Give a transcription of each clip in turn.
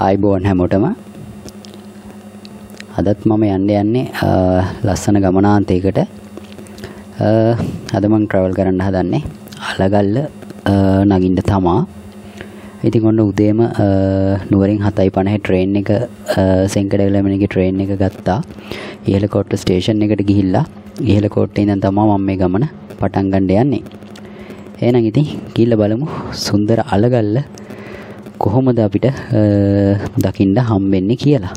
ආයිබෝන් හැමෝටම අදත් මම යන්නේ ලස්සන ගමනාන්තයකට. අද මම ට්‍රැවල් කරන්න හදන්නේ අලගල්ල නගින්න තමා. ඉතින් ඔන්න උදේම නුවරින් 7:50 ට්‍රේන් එක සෙන්කඩගලමනගේ ට්‍රේන් එක ගත්තා. ඉහළකොට්ට ස්ටේෂන් එකට ගිහිල්ලා ඉහළකොට්ටේ ඉඳන් තමයි මම මේ ගමන පටන් ගන්න යන්නේ. එහෙනම් ඉතින් ගිහිල්ලා බලමු සුන්දර අලගල්ල කොහොමද අපිට දකින්න හම්බෙන්නේ කියලා.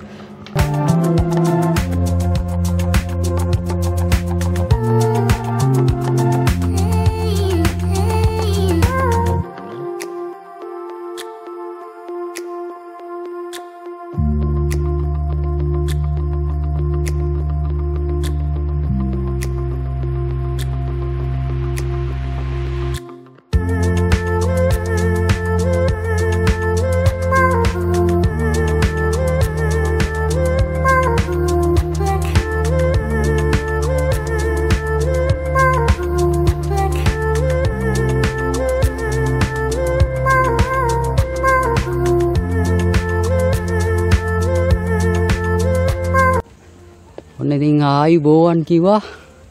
ඔන්න ඉතින් ආයුබෝවන් කිව්වා.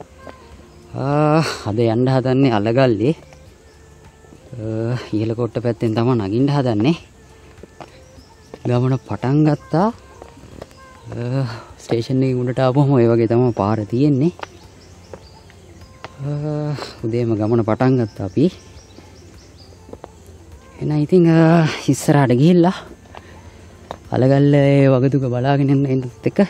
අද යන්න හදන්නේ අලගල්ලේ. ඉහළකොට්ට පැත්තෙන් තමයි නගින්න හදන්නේ. ගමන පටන් ගත්තා. ස්ටේෂන් එකේ උඩට ආපුවම ඔය වගේ තමයි පාර තියෙන්නේ. උදේම ගමන පටන් ගත්තා අපි. එහෙනම් ඉතින් ඉස්සරහට ගිහිල්ලා අලගල්ලේ වගතුක බලාගෙන ඉන්නත් එක්ක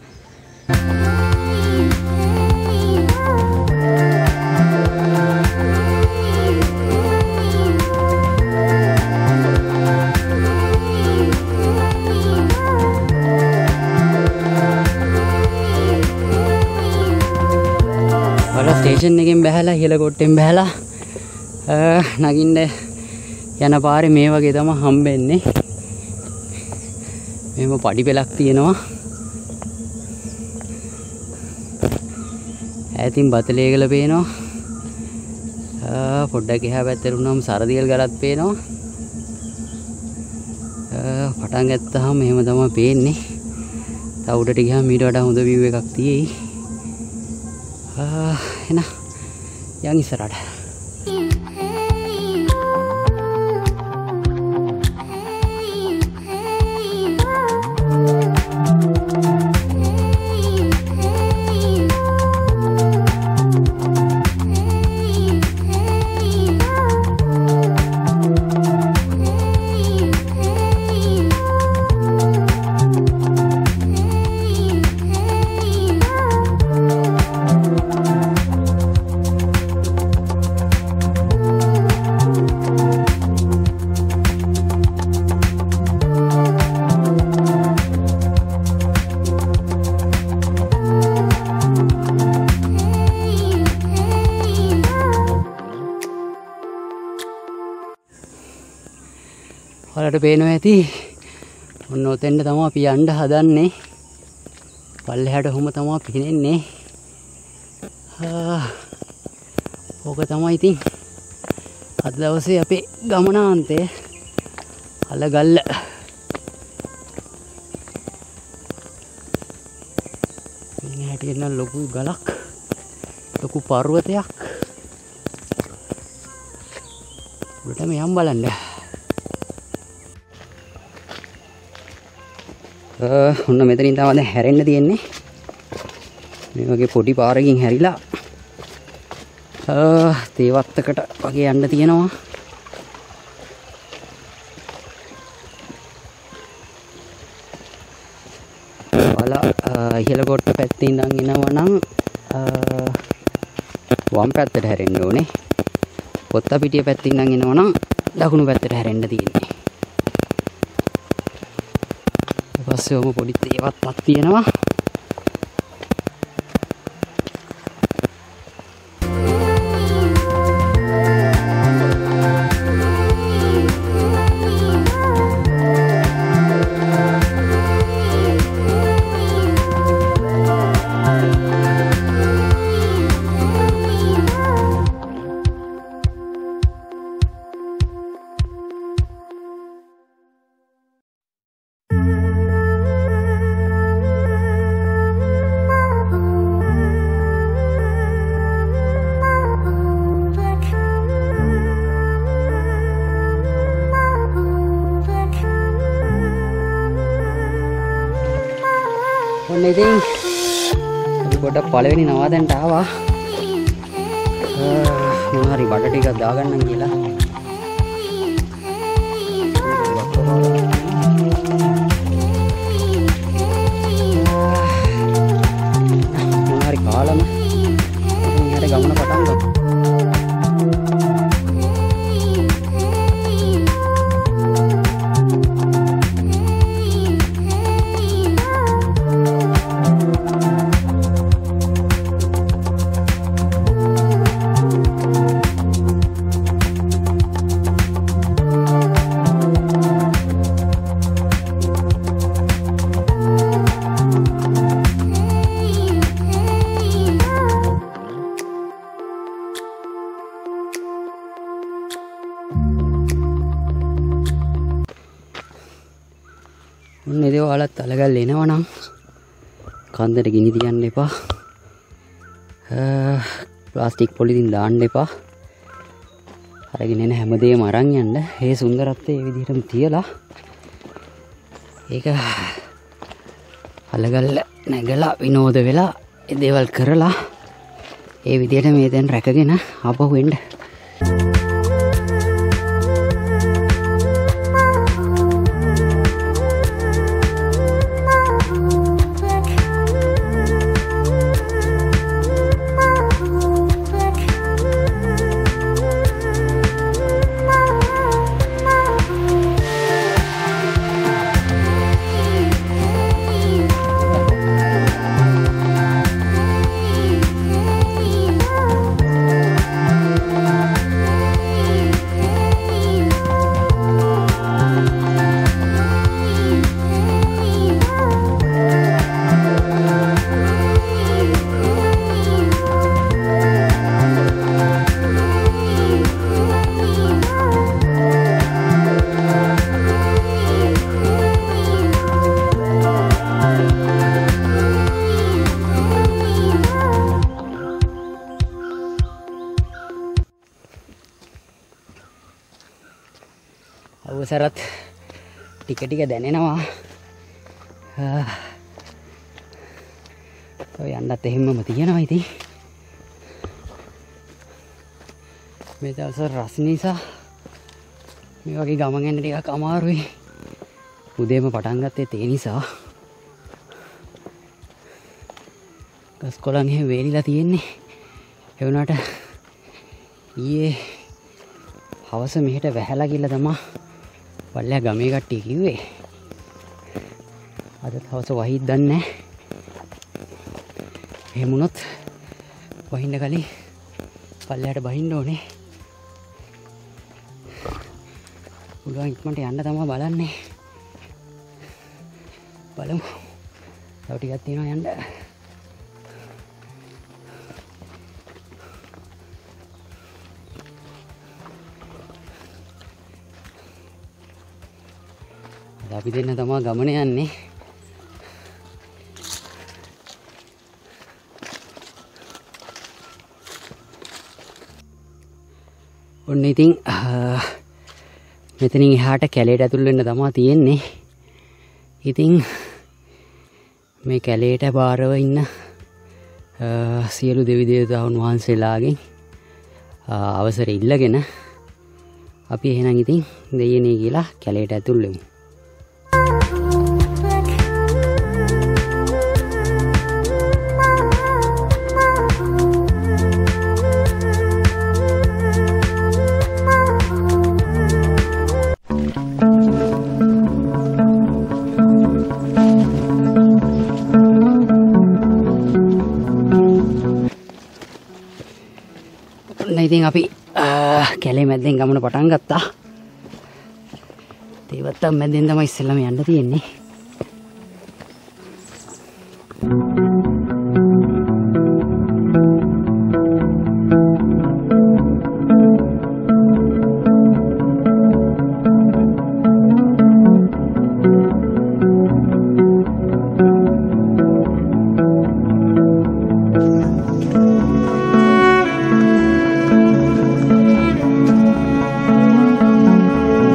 ස්ටේෂන් එකෙන් බැහැලා ඉහළකොට්ටෙන් බැහැලා නගින්න යන පාරේ මේ වගේ තමයි හම්බෙන්නේ. මෙහෙම පඩි පෙලක් තියෙනවා. ඈතින් බතලේගල පේනවා. පොඩ්ඩක් එහා පැත්තට වුණාම සරදියල් ගලක් පේනවා. පටන් ගත්තාම මෙහෙම තමයි පේන්නේ. තව උඩට ගියාම ඊට වඩා හොඳ view එකක් තියෙයි. එන යන් ඉස්සරහට. ඔයාලට පේනවා ඇති ඔන්න ඔතෙන්ට තමයි අපි යන්න හදන්නේ. පල්ලෙහාට ඔහොම තමයි පේන්නේ. ඕක තමයි ඉතින් අද දවසේ අපේ ගමනාන්තය අලගල්ල. මේ හැටියට නම් ලොකු ගලක් ලොකු පර්වතයක්. උඩට මේ යම් බලන්න. ඔන්න මෙතනින් තමයි දැන් හැරෙන්න තියෙන්නේ. මේ වගේ පොඩි පාරකින් හැරිලා තේවත්තකට වගේ යන්න තියෙනවා. ඔයාලා ඉහළකොට්ට පැත්තේ ඉඳන් එනවා නම් වම් පැත්තට හැරෙන්න ඕනේ. පොත්තපිටිය පැත්තේ ඉඳන් එනවා නම් දකුණු පැත්තට හැරෙන්න තියෙන්නේ. පස්සේ ඔහොම පොඩි තේවත්තක් තියෙනවා. ඔන්න ඉතින් අපි පොඩ්ඩක් පළවෙනි නවාතැනට ආවා. මොනවා හරි බඩ ටිකක් දාගන්නම් කියලා. මොනවා හරි කාලම ඉතින් යට ගමන පටන් ගමු. ඔන්න ඉතින් ඔයාලත් අලගල් එනවා නම් කන්දට ගිනි තියන්න එපා. ප්ලාස්ටික් පොලිතින් දාන්න එපා. අරගෙන එන හැමදේම අරන් යන්න. මේ සුන්දරත්වය මේ විදිහටම තියලා ඒක අලගල් නැගලා විනෝද වෙලා ඒ දේවල් කරලා ඒ විදිහට මේ දැන් රැකගෙන ආපහු එන්න. අවසරත් ටික ටික දැනෙනවා. ඔය යන්නත් එහෙමම තියෙනවා ඉතින්. මේ දවස්වල රස් නිසා මේ වගේ ගමන් යන්න ටිකක් අමාරුයි. උදේම පටන් ගත්තේ ඒ නිසා. ගස් කොළන් එහෙම වේලිලා තියෙන්නේ. ඒ වුණාට ඊයේ හවස මෙහෙට වැහැලා ගිහලා තමයි පල්ලෙහා ගමේ කට්ටිය කිව්වේ. අද හවස වහිත් දන්නේ නැහැ. එහෙම වුණොත් වහින්න කලින් පල්ලෙහාට බහින්න ඕනේ. පුළුවන් ඉක්මනට යන්න තමයි බලන්නේ. බලමු. තව ටිකක් තියෙනවා යන්න. අපි දෙන්න තමයි ගමන යන්නේ. ඔන්න ඉතින් මෙතනින් එහාට කැලේට ඇතුල් වෙන්න තමයි තියෙන්නේ. ඉතින් මේ කැලේට බාරව ඉන්න සියලු දෙවි දේවතාවුන් වහන්සේලාගෙන් අවසර ඉල්ලගෙන අපි එහෙනම් ඉතින් දෙයියනේ කියලා කැලේට ඇතුල් වෙමු. ඉතින් අපි කැලේ මැද්දෙන් ගමන පටන් ගත්තා. තේවත්තම් මැද්දෙන් තමයි ඉස්සෙල්ලාම යන්න තියෙන්නේ.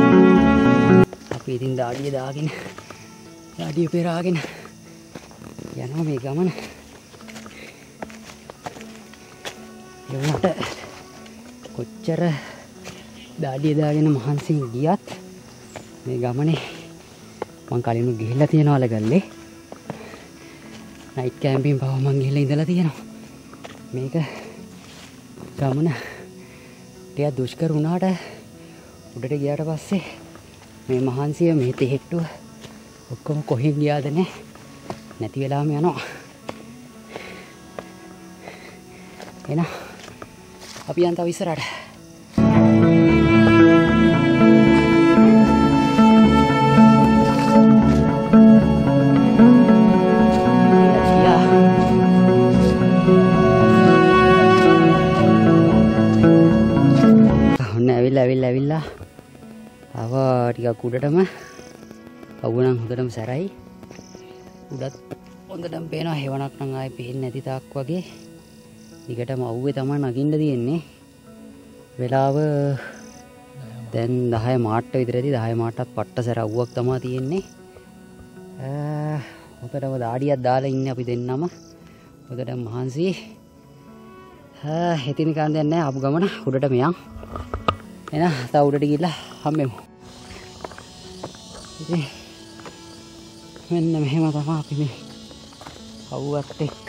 දාඩිය පෙරාගෙන යනවා මේ ගමන. ඒ වුණාට කොච්චර දාඩිය දාගෙන මහන්සියෙන් ගියත් මේ ගමනේ මං කලින් ගිහිල්ලා තියෙනවා අලගල්ලේ. නයිට් කැම්පින් පව මං ගිහිල්ලා ඉඳලා තියෙනවා. මේක ගමන ටිකක් දුෂ්කර වුණාට උඩට ගියාට පස්සේ මේ මහන්සිය මේ තෙහෙට්ටුව ඔක්කොම කොහෙන් ගියාද නැති වෙලාම යනවා. එහෙනම් අපි යන් තව ඉස්සරහට. ඇවිල්ලා ආව ටිකක් උඩටම අවුණන් හොඳටම සැරයි. උඩත් හොඳටම පේනවා හේවණක් නම් ආයේ පේන්නේ නැති තාක් වගේ. ඊකටම අවුවේ තමයි නගින්න තියෙන්නේ. වෙලාව දැන් 10 මාට්ට විතරදී 10 මාට්ටත් පට්ට සැර අවුවක් තමයි තියෙන්නේ. හොඳටම දාඩියක් දාලා ඉන්නේ අපි දෙන්නම. හොඳටම මහන්සි. හිතින් කාන්දයක් නැහැ ආපු ගමන උඩට මෙයන්. එහෙනම් තව උඩට ගිහිල්ලා හම්බෙමු. ඉතින් මෙන්න මෙහෙම තමයි අපි මේ අවුවත් එක්ක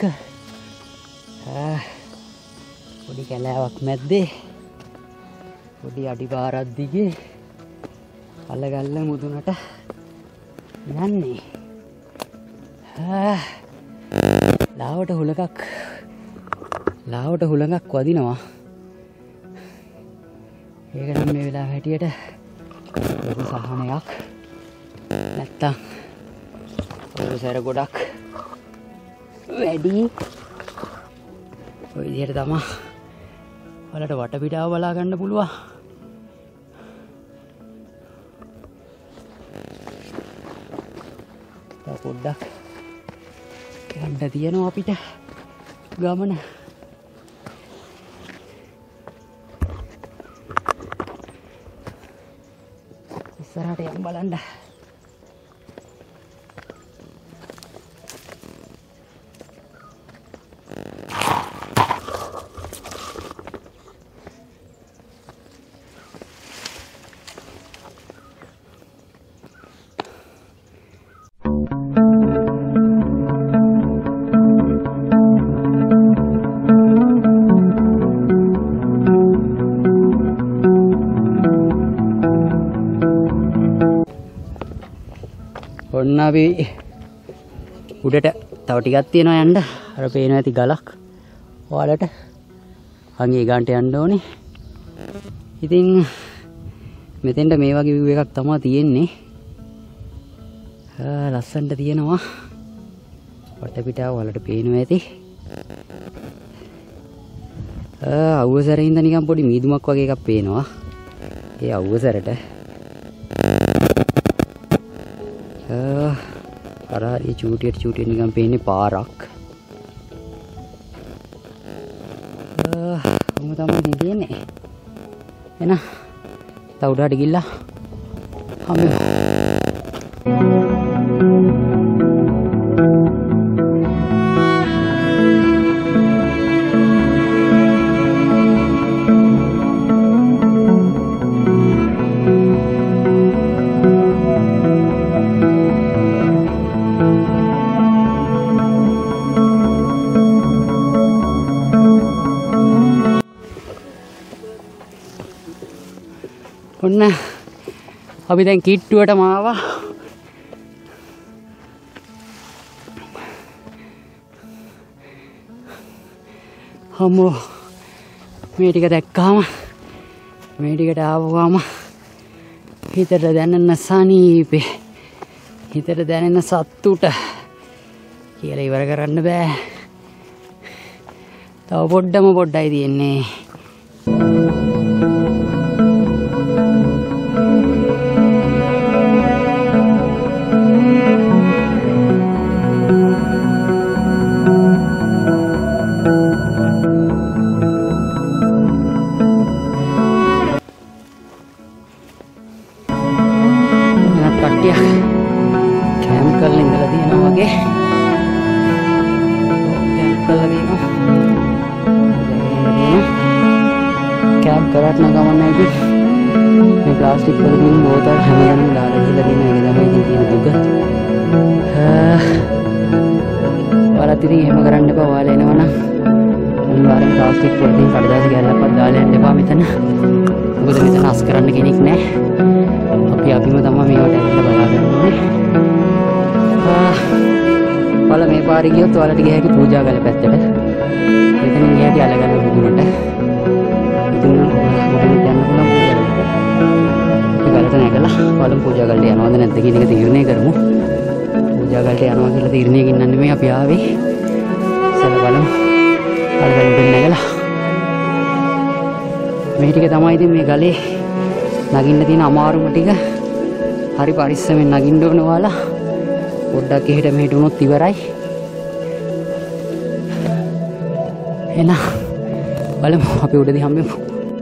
පොඩි කැලෑවක් මැද්දේ පොඩි අඩිපාරක් දිගේ අලගල්ල මුදුනට යන්නේ. ලාවට හුලඟක් වදිනවා. ඒක නම් මේ වෙලාව හැටියට ලොකු සහනයක්. නැත්තම් සැර ගොඩක් වැඩි. ඔය විදිහට තමයි වලට වටපිටාව බලා ගන්න පුළුවන්. තව පොඩ්ඩක් යන්න තියෙනවා අපිට ගමන. ඉස්සරහට යන්න බලන්න. ඔන්න අපි උඩට තව ටිකක් තියෙනවා යන්න. අර පේනවා ඇති ගලක්. ඔයාලට අංගේ ගාන්ට යන්න ඕනේ. ඉතින් මෙතෙන්ට මේ වගේ view එකක් තමයි තියෙන්නේ. ලස්සනට තියෙනවා. වටපිටාව ඔයාලට පේනවා ඇති. අවුවසරේ ඉඳන් නිකන් පොඩි මීදුමක් වගේ එකක් පේනවා. ඒ අවුවසරට අර ඒ චූටියට නිකන් පේන්නේ පාරක්. කොහොම තමයි තියෙන්නේ. එහෙනම් තව උඩට ගිහිල්ලා හම්බෙමු. ඔන්න අපි දැන් කිට්ටුවටම ආවා. හම්බෝ මේ ටික දැක්කාම මේ ටිකට ආවම හිතට දැනෙන සනීපේ හිතට දැනෙන සතුට කියලා ඉවර කරන්න බෑ. තව පොඩ්ඩයි තියෙන්නේ. කැම්ප් කරලා ඉඳලා තියෙනවා වගේ කරලා තියෙනවා. කැම්ප් කරත් නම් ගමන් නැහැ ඉතින්. මේ ප්ලාස්ටික් වල තියෙන බෝතල් හැමදැනම දාලා දීලා තියෙන එක තමයි ඉතින් තියෙන දුක. ඔයාලත් ඉතින් එහෙම කරන්න එපා. ඔයාලා එනවනම් අනිවාර්යෙන් ප්ලාස්ටික් වල තියෙන කඩදාසි කෑල්ලක්වත් දාලා යන්න එපා මෙතන. මොකද මෙතන අස් කරන්න කෙනෙක් නැහැ. අපිම තමයි මේවට ඇවිල්ලා බලාගන්න ඕනේ. ඔයාලා මේ පාරේ ගියොත් ඔයාලට ගිය හැකි පූජා ගල පැත්තට. මෙතනින් ගිය හැකි අලගල්ල බුදුනට. ඉතින් මොකද යන්න පුළුවන් පූජා ගලට. අපි ගලට නැගලා බලමු පූජා ගලට යනවද නැද්ද කියන එක තීරණය කරමු. පූජා ගලට යනවා කියලා තීරණයකින් නම් නෙමෙයි අපි ආවේ. ඉතින් බලමු. අලගල්ලට නැගලා මේ ටික තමයි ඉතින් මේ ගලේ නගින්න තියෙන අමාරුම ටික. හරි පරිස්සමෙන් නගින්න ඕන ඔයාලා. පොඩ්ඩක් එහෙට මෙහෙට වුණොත් ඉවරයි. එහෙනම් බලමු අපි උඩදී හම්බෙමු.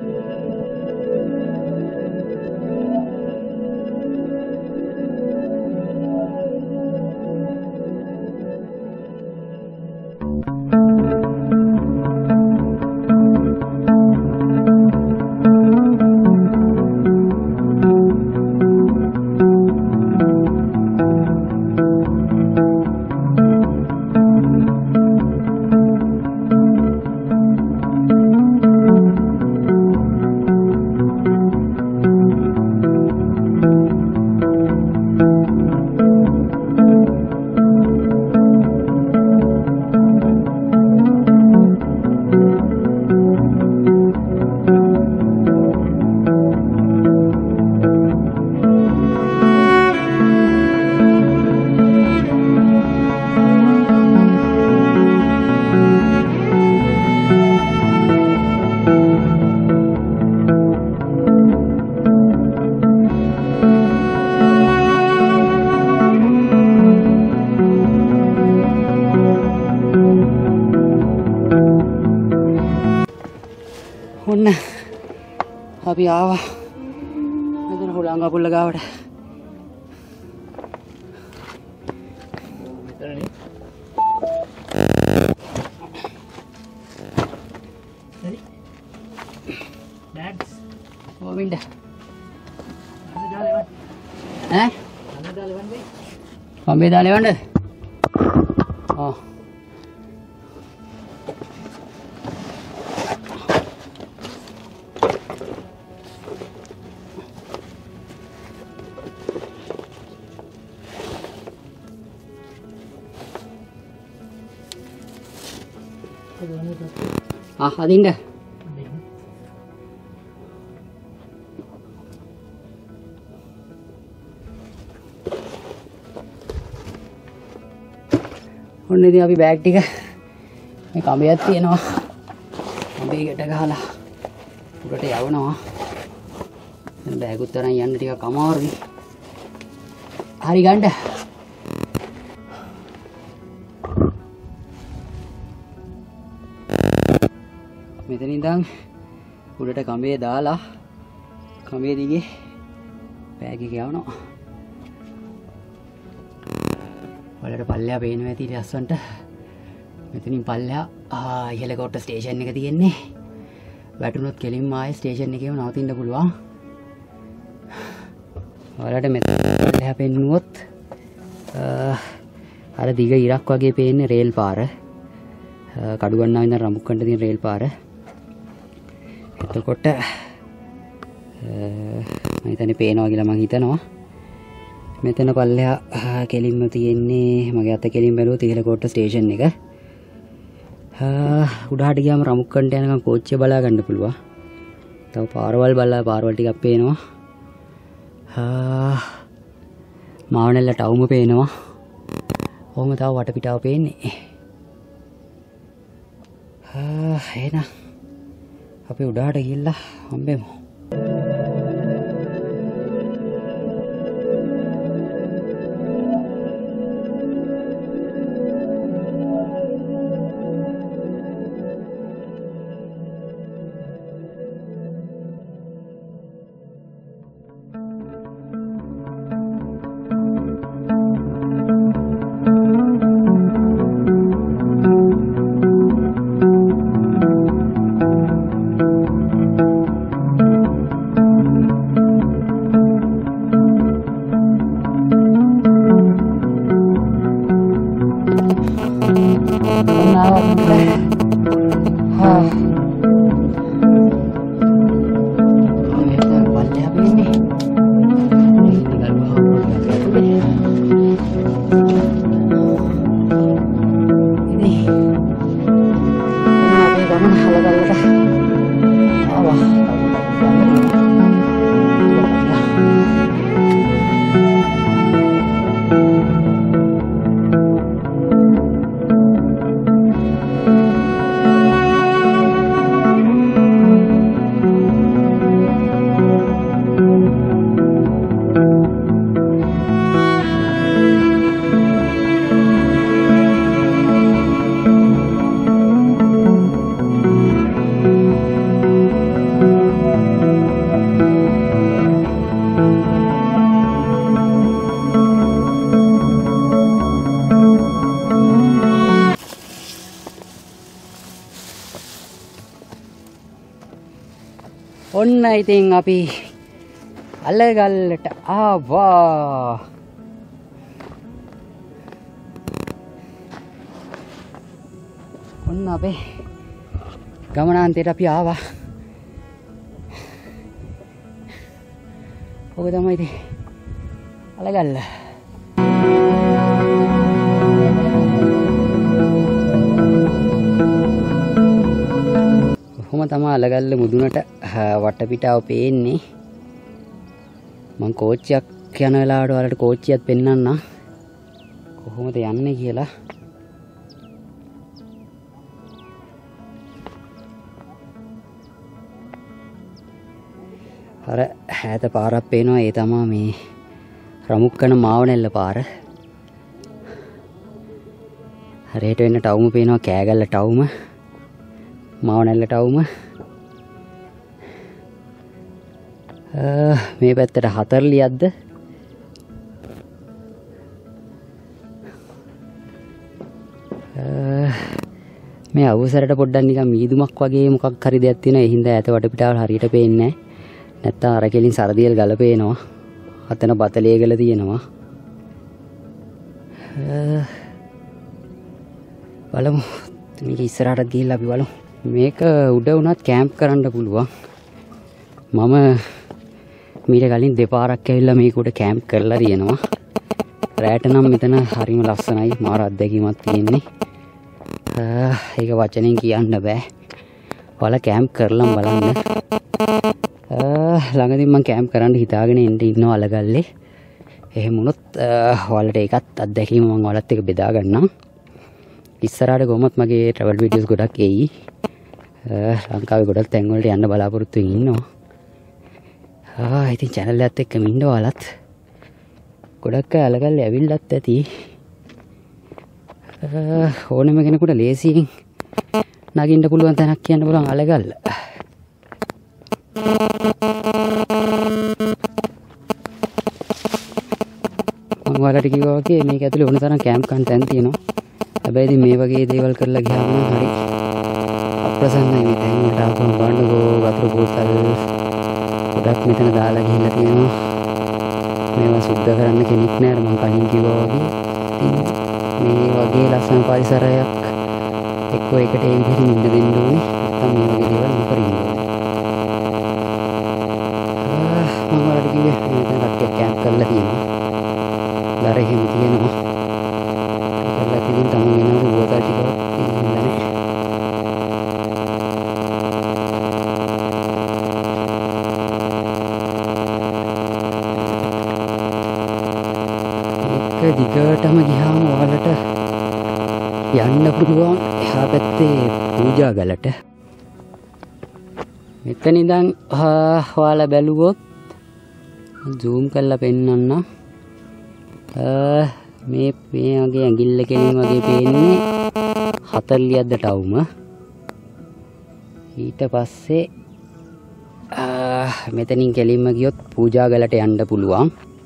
ඔන්න අපි ආවා මෙතන හුලං කපුල්ල ගාවට. මෙතනනේ. හරි. ඩැඩ්ස්. ඕමින්ද. අන්න දාලා එවන්න. ඈ? අන්න දාලා එවන්න. කොම්බේ දාලා එවන්නද? ආ. අදින්න. ඔන්න ඉතින් අපි බෑග් ටික මේ කඹයක් තියෙනවා. කඹයකට ගහලා උඩට යවනවා. දැන් බෑග් උත් තරම් යන්න ටිකක් අමාරුයි. හරි ගන්න. මෙතන ඉඳන් උඩට කඹේ දාලා කඹේ දිගේ බෑග් එක යවනවා. වලට පල්ලෙහා පේනවා ඇති ලස්සන්ට. මෙතනින් පල්ලෙහා ඉහළකොට ස්ටේෂන් එක තියෙන්නේ. වැටුනොත් කෙලින්ම ආයේ ස්ටේෂන් එකේම නවතින්න පුළුවන්. වලට මෙතන පල්ලෙහා පෙන්නුවොත් අර දිග ඉරක් වගේ පේන්නේ රේල් පාර. කඩුගන්නාව ඉඳන් රඹුක්කන්ට තියෙන රේල් පාර. එතකොට මම හිතන්නේ පේනවා කියලා මම හිතනවා. මෙතන පල්ලෙහා කෙලින්ම තියෙන්නේ මගේ අත කෙලින් බැලුවොත් ඉහළකොට ස්ටේෂන් එක. උඩහට ගියාම රඹුක්කන්ට යනකම් කෝච්චිය බලා ගන්න පුළුවන්. තව පාරවල් බලලා පාරවල් ටිකක් පේනවා. මාවනැල්ල ටවුම පේනවා. කොහොම තව වටපිටාව පේන්නේ. එහෙනම් අපි උඩහට ගිහිල්ලා හම්බෙමු. ඔන්න ඉතින් අපි අලගල්ලට ආවා. ඔන්න අපේ ගමනාන්තයට අපි ආවා. ඔක තමයි ඉතින් අලගල්ල. කොහොම තමයි අලගල්ල මුදුනට වටපිටාව පේන්නේ. මං කෝච්චියක් යන වෙලාවට වලට කෝච්චියක් පෙන්වන්නම් කොහොමද යන්නේ කියලා. අර ඈත පාරක් පේනවා. ඒ තමයි මේ රමුක්කන මාවනැල්ල පාර. හරියට වෙන්න ටවුම පේනවා. කෑගල්ල ටවුම, මාවනැල්ල ටවුම. මේ පැත්තට 40ක්ද මේ අවසරට පොඩ්ඩක් නිකන් මීදුමක් වගේ මොකක් හරි දෙයක් තියෙනවා. ඒ හින්දා ඈත වටපිටාවල් හරියට පේන්නේ නැහැ. නැත්තම් අර කෙලින් සරදියල් ගල පේනවා. අතන බතලියගල තියෙනවා. බලමු මේක ඉස්සරහට ගිහිල්ලා අපි බලමු. මේක උඩ වුණත් කැම්ප් කරන්න පුළුවන්. මම මීට කලින් දෙපාරක් ඇවිල්ලා මේක උඩ කැම්ප් කරලා තියෙනවා. රැට නම් මෙතන හරිම ලස්සනයි. මාර අත්දැකීමක් තියෙන්නේ. ඒක වචනෙන් කියන්න බෑ. ඔයාලා කැම්ප් කරලා බලන්න. ළඟදී මම කැම්ප් කරන්න හිතාගෙන ඉන්නවා අලගල්ලේ. එහෙම වුණොත් ඔයාලට ඒකත් අත්දැකීම මම ඔයාලත් එක්ක බෙදා ගන්නම්. ඉස්සරහට කොහොමත් මගේ ට්‍රැවල් වීඩියෝස් ගොඩක් එයි. ලංකාවේ ගොඩක් තැන් වලට යන්න බලාපොරොත්තු වෙමින් ඉන්නවා. ඉතින් channel එකත් එක්කම ඉන්න ඔයාලත් ගොඩක් අය අලගල්ලේ ඇවිල්ලත් ඇති. ඕනෙම කෙනෙකුට ලේසියෙන් නගින්න පුළුවන් තැනක් කියන්න පුළුවන් අලගල්ල. මම ඔයාලට කිව්වා වගේ මේක ඇතුලේ ඕන තරම් කැම්ප් කරන්න තැන් තියෙනවා. හැබැයි ඉතින් මේ වගේ දේවල් කරලා ගියාම හරි අප්‍රසන්නයි. මේ තැන් වලට ආපුවම බලන්නකෝ වතුර බෝතල් ගොඩක් මෙතන දාලා ගිහිල්ලා තියෙනවා. මේවා සුද්ධ කරන්න කෙනෙක් නැහැ. මම කලින් කිව්වා වගේ. ඉතින් මේ වගේ ලස්සන පරිසරයක් එක්ක එකට ඒ විදිහට ඉන්න දෙන්න ඕනේ. නැත්නම් මේ වගේ දේවල් නොකර ඉන්න ඕනේ. මම ඔයාලට කිව්වේ මෙතන කට්ටියක් කැම්ප් කරලා තියෙනවා. දර එහෙම තියෙනවා. කරලා තියෙන තමයි වෙනවද බෝතල් ටිකක් තියෙන්නේ නැහැ. දිගටම ගියාම ඔයාලට යන්න පුළුවන් එහා පැත්තේ පූජා ගලට. මෙතන ඉඳන් ඔයාලා බැලුවොත් zoom කරලා පෙන්නන්න. මේ වගේ ඇඟිල්ල කෙලින් වගේ පේන්නේ 40ක්ද ටවුම. ඊට පස්සේ මෙතනින් කෙලින්ම ගියොත් පූජා ගලට යන්න පුළුවන්.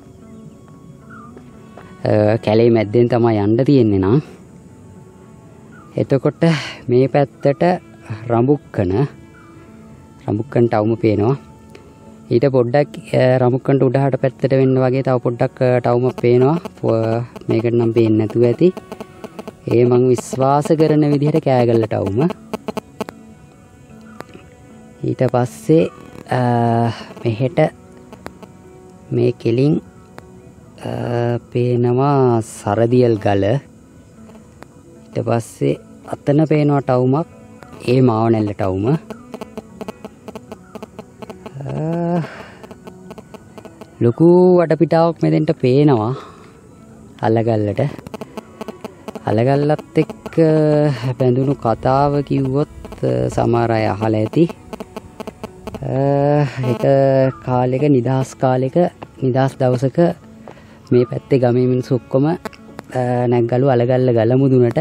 කැලේ මැද්දෙන් තමයි යන්න තියෙන්නේ නා. එතකොට මේ පැත්තට රඹුක්කන ටවුම පේනවා. ඊට පොඩ්ඩක් රඹුක්කනට උඩහට පැත්තට වෙන්න වගේ තව පොඩ්ඩක් ටවුම පේනවා. මේකට නම් පේන්නේ නැතුව ඇති. ඒ මං විශ්වාස කරන විදිහට කෑගල්ල ටවුම. ඊට පස්සේ මෙහෙට මේ කෙලින් පේනවා සරදියල් ගල. ඊට පස්සේ අතන පේනවා ටවුමක්. ඒ මාවනැල්ල ටවුම. ලොකු වටපිටාවක් මෙතෙන්ට පේනවා අලගල්ලට. අලගල්ලත් එක්ක බැඳුණු කතාව කිව්වොත් සමහර අය අහලා ඇති. එක කාලෙක නිදහස් දවසක මේ පැත්තේ ගමේ මිනිස්සු ඔක්කොම නැග්ගලු අලගල්ල ගල මුදුනට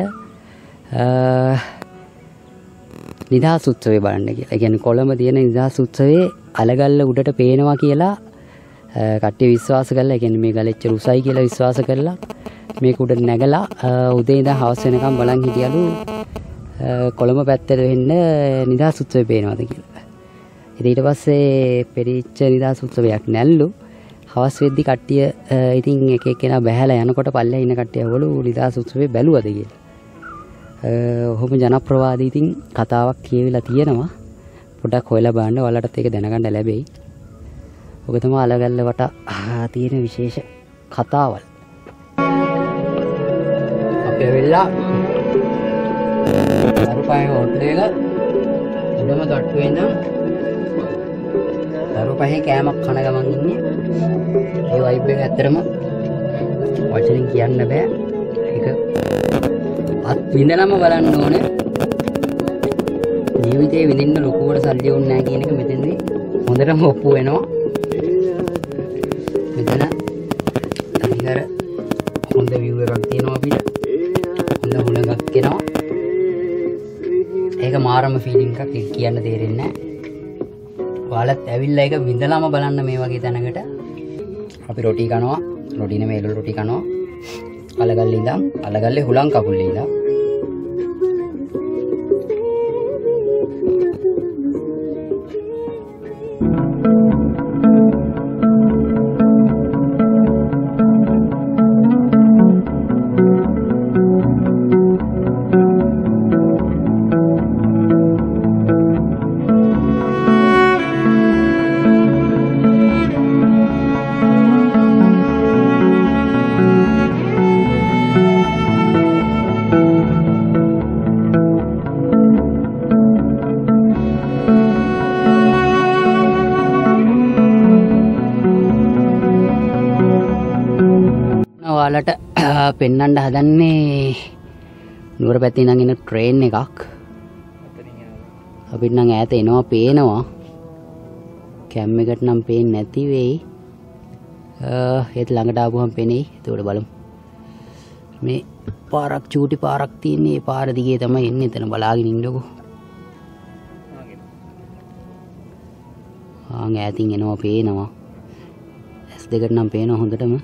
නිදහස් උත්සවය බලන්න කියලා. ඒ කියන්නේ කොළඹ තියෙන නිදහස් උත්සවයේ අලගල්ල උඩට පේනවා කියලා කට්ටිය විශ්වාස කරලා, ඒ කියන්නේ මේ ගල එච්චර උසයි කියලා විශ්වාස කරලා මේක උඩට නැගලා උදේ ඉඳන් හවස වෙනකම් බලන් හිටියලු කොළඹ පැත්තට වෙන්න නිදහස් උත්සවය පේනවාද කියලා. ඉතින් ඊට පස්සේ පෙරිච්ච නිදහස් උත්සවයක් නැල්ලු. හවස් වෙද්දි කට්ටිය ඉතින් එක එක්කෙනා බැහැලා යනකොට පල්ලෙහා ඉන්න කට්ටිය ඇහුවලු නිදහස් උත්සවේ බැලුවද කියලා. ඔහොම ජනප්‍රවාදී ඉතින් කතාවක් කියවිලා තියෙනවා. පොඩක් හොයලා බලන්න ඔයාලටත් ඒක දැනගන්න ලැබෙයි. ඔක තමයි අලගල්ල වට තියෙන විශේෂ කතාවල්. අපි වෙලා අරුපහේ හොටල් එක ඉදම තට්ටුවේ ඉඳන් අරුපහේ කෑමක් කන ගමන් ඉන්නේ. ඒ වයිබ් එක ඇත්තටම වචනෙන් කියන්න බෑ. ඒක අත් විඳනම බලන්න ඕනේ. ජීවිතේ විඳින්න ලොකුවට සල්ලි ඕනේ නැහැ කියන එක මෙතෙන්දී හොඳටම ඔප්පු වෙනවා. මෙතන අනිකර හොඳ view එකක් තියෙනවා අපිට. හොඳ හුලඟක් එනවා. ඒක මාරම ෆීලිං එකක් කියන්න තේරෙන්නේ නැහැ. ඔයාලත් ඇවිල්ලා ඒක විඳලාම බලන්න මේ වගේ තැනකට. අපි රොටි කනවා. රොටි නෙමෙයි එළවලු රොටි කනවා. අලගල්ලේ ඉඳන් අලගල්ලේ හුලං කකුල්ලේ ඉඳන් ඔයාලට පෙන්වන්න හදන්නේ නුවර පැත්තේ ඉඳන් එන ට්‍රේන් එකක්. අපිට නම් ඈත එනවා පේනවා. කැම් එකට නම් පේන්නේ නැති වෙයි. ඒත් ළඟට ආවම පේන්නේ. ඒකට බලමු. මේ පාරක් චූටි පාරක් තියෙන. මේ පාර දිගේ තමයි එන්නේ. එතන බලාගෙන ඉන්නකෝ. ඈතින් එනවා පේනවා. ඇස් දෙකට නම් පේනවා හොඳටම.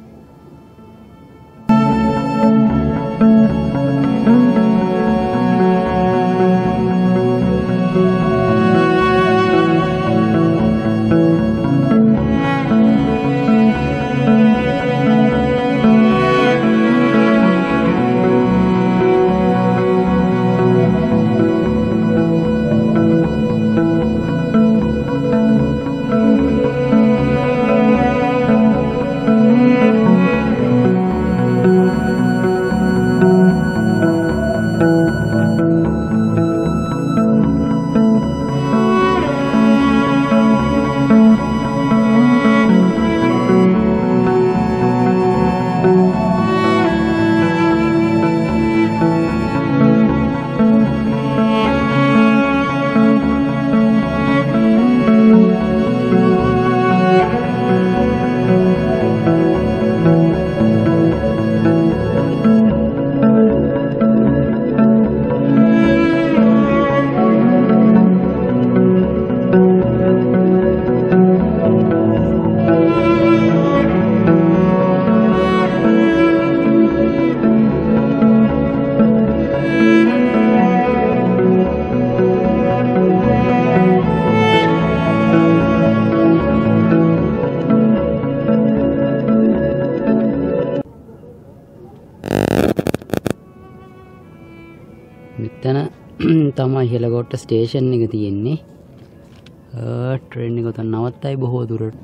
මෙතන තමයි හෙලගොට්ට ස්ටේෂන් එක තියෙන්නේ. ට්‍රේන් එක උතන නවත්තයි බොහෝ දුරට.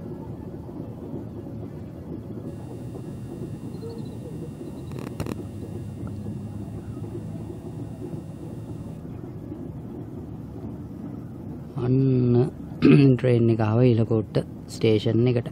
අන්න ට්‍රේන් එක ආව හෙලගොට්ට ස්ටේෂන් එකට.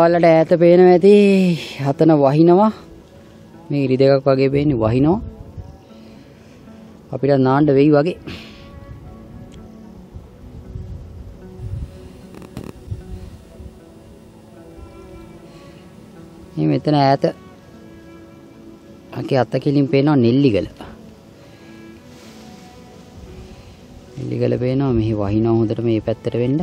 ඔයාලට ඈත පේනවා ඇති හතන වහිනවා. මේ ඉරි දෙකක් වගේ පේන්නේ වහිනවා. අපිට නාන්න වෙයි වගේ. මේ මෙතන ඈත අකේ අත කෙලින් පේනවා නෙල්ලිගල. නෙල්ලිගල පේනවා මෙහි වහිනවා හොඳට මේ පැත්තට වෙන්න.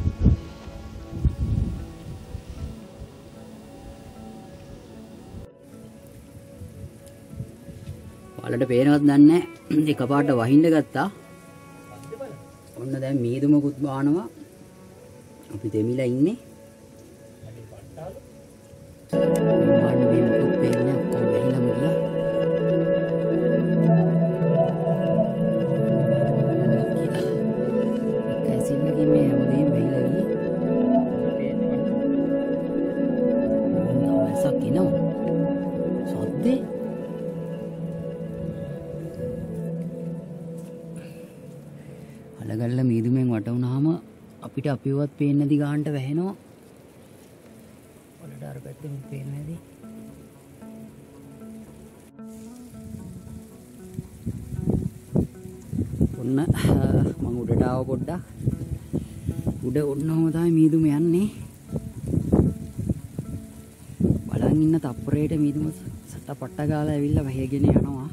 ඔයාලට පේනවද දන්නේ නැහැ. එකපාරට වහින්න ගත්තා. ඔන්න දැන් මීදුමකුත් බානවා. අපි දෙමිලා ඉන්නේ. ඔයාලට මේ මොකක් පේන්නේ ඔක්කොම වැහිලාම ගියා. කැසිල්ලකින් මේ හැමදේම වැහිලා ගියේ. මොනවසක් එනවා. සද්දේ අලගල්ල මීදුමෙන් වට වුණාම අපිට අපිවත් පේන්නේ නැති ගානට වැහෙනවා. වලට අර පැත්තෙන් පේන්නේ නැති. ඔන්න මම උඩට ආව පොඩ්ඩක්. උඩ ඔන්නම තමයි මීදුම යන්නේ. බලන් ඉන්න තප්පරේට මීදුම සට පට්ට ගාලා ඇවිල්ලා වැහිගෙන යනවා.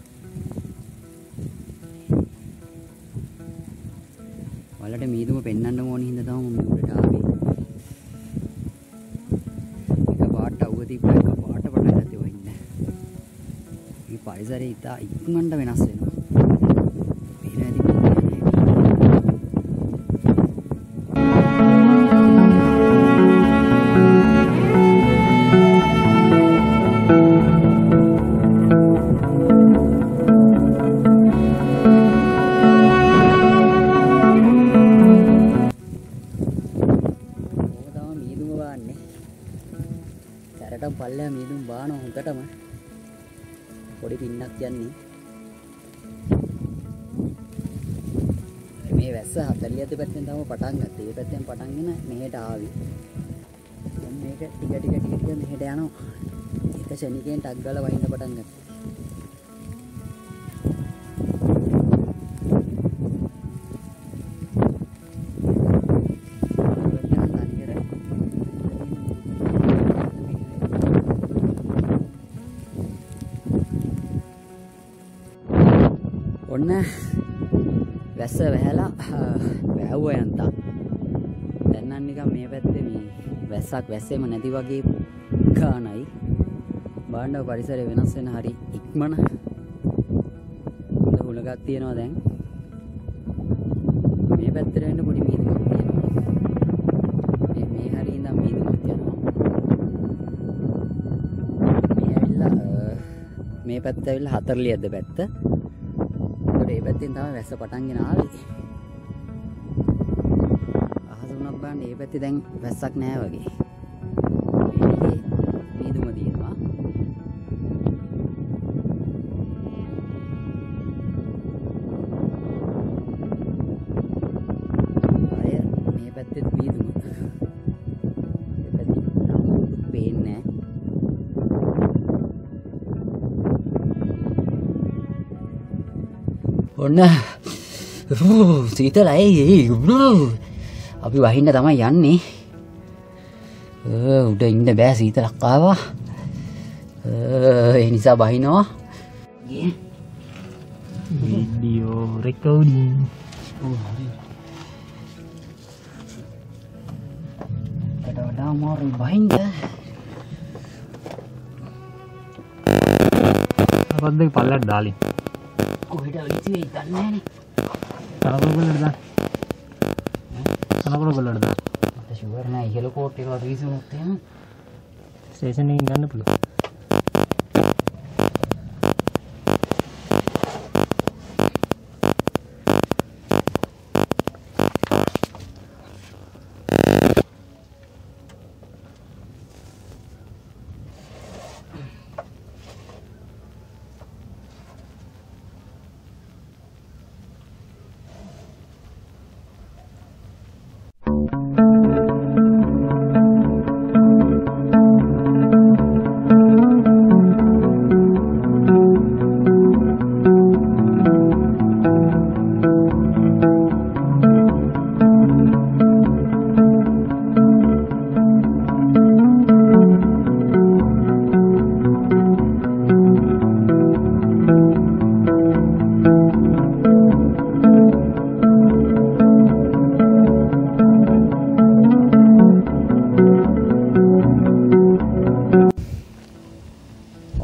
ඔයාලට මීදුම පෙන්වන්න ඕන හින්දා තමයි මම උඩට ආවේ. එක පාට අවුව තිබ්බා එක පාට පටන් ගත්තේ වහින්න. මේ පරිසරය ඉතා ඉක්මනට වෙනස් වෙනවා. පේන ඇති සැරටම පල්ලෙහා මීදුම් බාන හොඳටම පොඩි පින්නක් යන්නේ. මේ වැස්ස 40 පැත්තෙන් තමයි පටන් ගත්තේ. මේ පැත්තෙන් පටන්ගෙන මෙහෙට ආවි. දැන් මේක ටික මෙහෙට යනවා. එක ශනිකෙන් ටක් ගාලා වහින්න පටන් ගත්තා. ඔන්න වැස්ස වැහැලා වැවුවා යන්තා. දැන් නම් නිකන් මේ පැත්තේ මේ වැස්සක් වැස්සෙම නැති වගේ ගානයි. බාණ්ඩව පරිසරය වෙනස් වෙන හරි ඉක්මන. හොඳ හුලඟක් තියෙනවා දැන්. මේ පැත්තට වෙන්න පොඩි මීදුමක් තියෙනවා. මේ හරිය ඉඳන් මීදුමක් යනවා. මේ ඇවිල්ලා මේ පැත්ත ඇවිල්ලා 40ද පැත්ත. ඒ පැත්තෙන් තමයි වැස්ස පටන්ගෙන ආවේ. අහස උනක් බලන්න මේ පැත්තේ දැන් වැස්සක් නැහැ වගේ. මේකේ මීදුම තියෙනවා. අය මේ පැත්තේ මීදුම. මේ පැත්තේ නම් පේන්නේ නැහැ. ඔන්න සීතලයි අපි වහින්න තමයි යන්නේ. උඩ ඉන්න බෑ සීතලක් ආවා. ඒ නිසා බහිනවා. Video recording. වඩා මාරු බහින්න. අපත් දෙක පල්ලට දාලින්. කොහෙට විසි වෙයි දන්නේ නැහනේ. තනකොළ කොල්ලට දාන්න. තනකොළ කොල්ලට දාන්න. මට ෂුවර් නෑ ඉහළ කෝට් එක විසිමුත් එහෙම. ස්ටේෂන් එකකින් ගන්න පුළුවන්.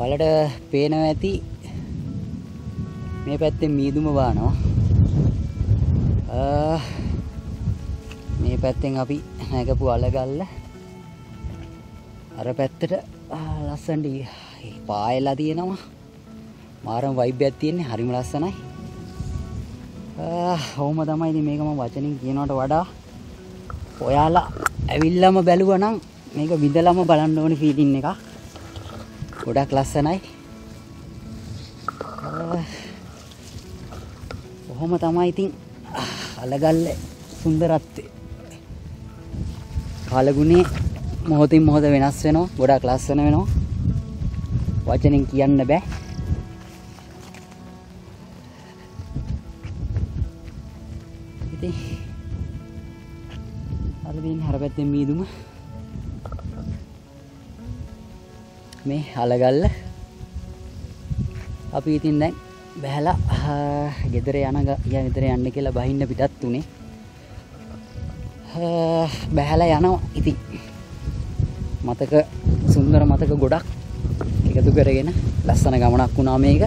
ඔයාලට පේනවා ඇති මේ පැත්තේ මීදුම බානවා. මේ පැත්තෙන් අපි නැගපු අලගල්ල අර පැත්තට ලස්සනට පායලා තියෙනවා. මාරම වයිබ් එකක් තියෙන්නේ. හරිම ලස්සනයි. ඔහොම තමයි ඉතින් මේක මම වචනින් කියනවට වඩා ඔයාලා ඇවිල්ලාම බැලුවා නම් මේක විඳලාම බලන්න ඕනේ ෆීලින් එක. ගොඩක් ලස්සනයි. ඔහොම තමයි ඉතින් අලගල්ල සුන්දරත්වය. කාලගුණේ මොහොතින් මොහොත වෙනස් වෙනවා. ගොඩක් ලස්සන වෙනවා. වචනෙන් කියන්න බෑ. ඉතින් අර දින් හර පැත්තෙන් මීදුම මේ අලගල්ල අපි ඉතින් දැන් බහැලා ගෙදර යන්න කියලා බහින්න පිටත් උනේ. බහැලා යනවා ඉතින් මතක සුන්දර මතක ගොඩක් එකතු කරගෙන ලස්සන ගමනක් වුණා මේක.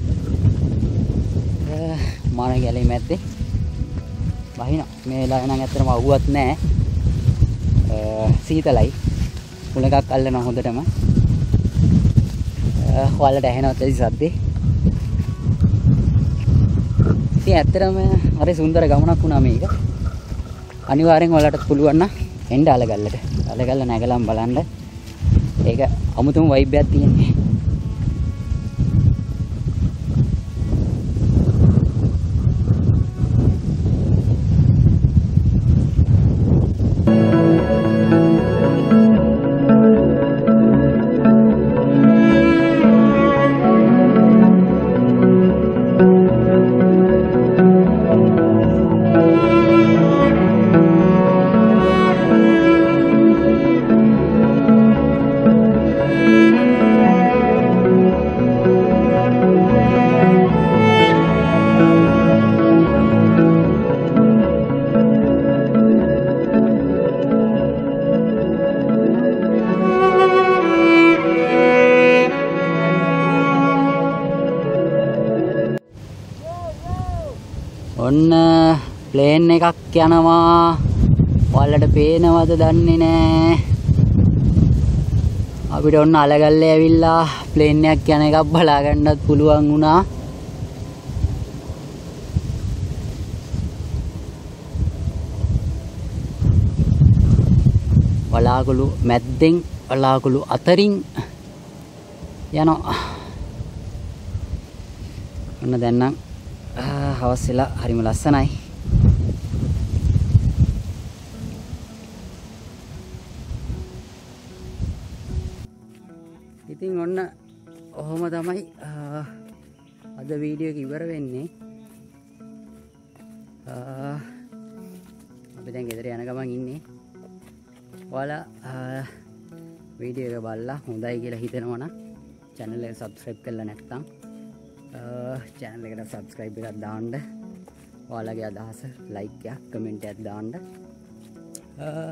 මාන ගැලේ මැද්දේ බහිනවා. මේ වෙලාවේ නම් ඇත්තටම අවුවත් නැහැ. සීතලයි. උලඟක් අල්ලනවා හොඳටම. ඔයාලට ඇහෙනවද ඒ සද්දේ? ඉතින් ඇත්තටම හරි සුන්දර ගමනක් වුණා මේක. අනිවාර්යෙන් ඔයාලට පුළුවන් නම් එන්න අලගල්ලට. අලගල්ල නැගලම් බලන්න. ඒක අමුතුම වයිබ් එකක් තියෙන්නේ. ඔන්න ප්ලේන් එකක් යනවා. ඔයාලට පේනවද දන්නේ නැහැ. අපිට ඔන්න අලගල්ලේ ඇවිල්ලා ප්ලේන් එකක් යන එකක් බලා ගන්නත් පුළුවන් වුණා. වලාකුළු මැද්දෙන් වලාකුළු අතරින් යනවා. ඔන්න දැන් නම් හවස් වෙලා හරිම ලස්සනයි. ඉතින් ඔන්න ඔහොම තමයි අද වීඩියෝ එක ඉවර වෙන්නේ. අපි දැන් ගෙදර යන ගමන් ඉන්නේ. ඔයාලා වීඩියෝ එක බලලා හොඳයි කියලා හිතෙනවා නම් channel එක subscribe කරලා නැත්නම් channel එකට subscribe එකක් දාන්න. ඔයාලගේ අදහස like එකක් comment එකක් දාන්න.